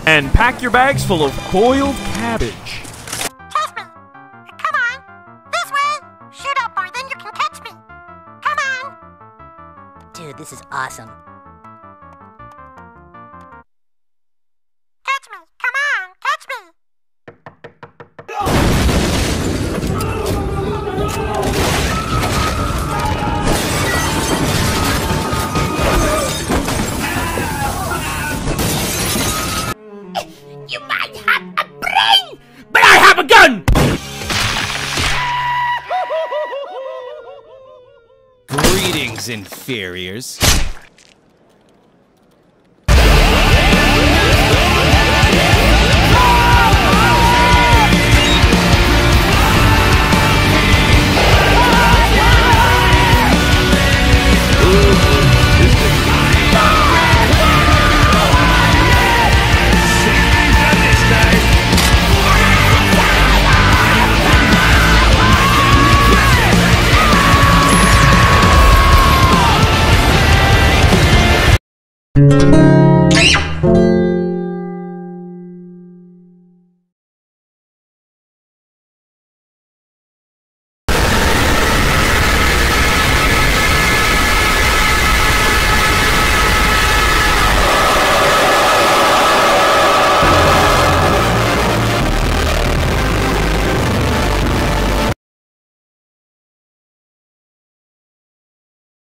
And pack your bags full of boiled cabbage. Chase me. Come on. This way. Shoot up or then you can catch me. Come on. Dude, this is awesome. Catch me. Come on. Catch me. You might have a brain, But I have a gun! Greetings, inferiors.